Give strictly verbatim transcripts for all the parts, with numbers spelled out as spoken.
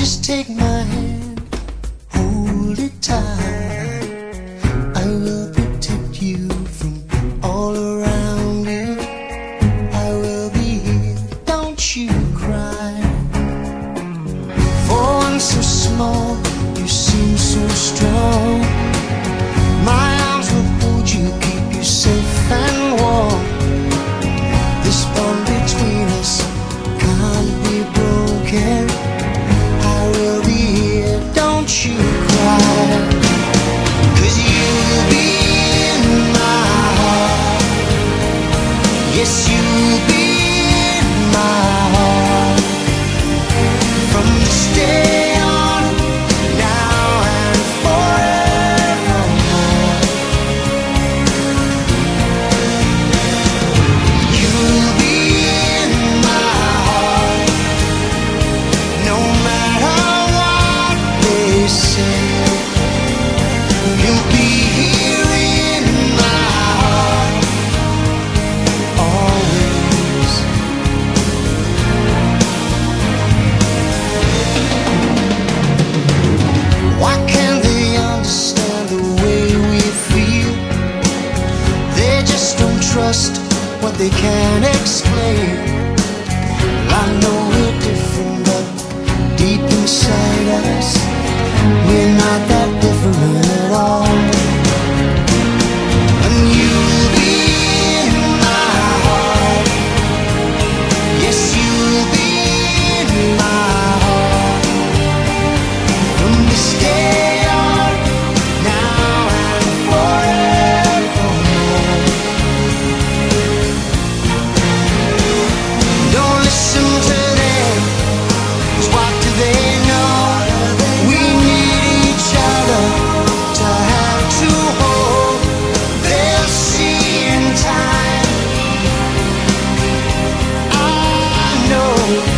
Just take my hand, hold it tight. I will protect you from all around you. I will be here, don't you cry. For one so small, you seem so strong. My arms will hold you, keep you safe and warm. This bond between us can't be broken. I will be here, don't you cry. 'Cause you'll be in my heart. Yes, you'll be in my heart. From this day on, now and forevermore. You'll be in my heart. No matter what they say, you'll be here in my heart, always. Why can't they understand the way we feel? They just don't trust what they can't explain. I know we're different, but deep inside us, we're not that different at all. And you'll be in my heart. Yes, you'll be in my heart. From this day on, now and forevermore. Don't listen to them, 'cause what do they know? We need each other to have to hold. They'll see in time, I know.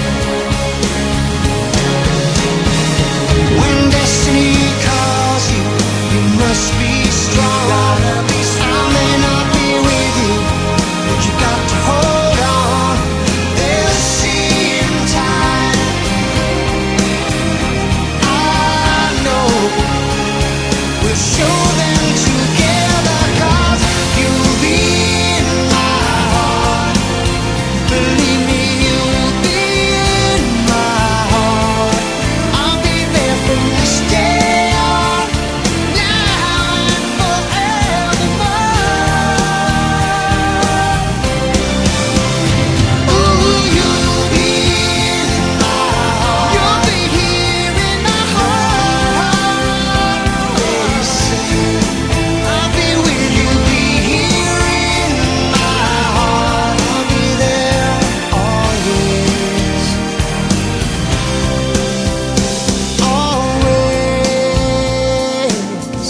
When destiny calls you, you must be strong. I may not be with you, but you got to hold on. They'll see in time, I know. We'll show them together, 'cause you'll be in my heart. Believe me, you'll be in my heart. I'll be there from this day on, now and forevermore. Ooh, you'll be in my heart. You'll be here in my heart. They say I'll be with you, be here in my heart. I'll be there always, always.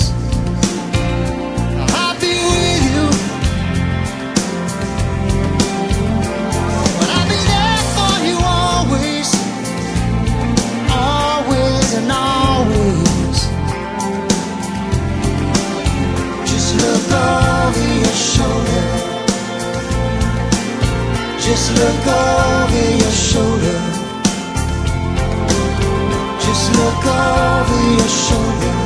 I'll be with you, but I'll be there for you always, always and always. Just look over your shoulder. Just look over your shoulder. Just look over your shoulder.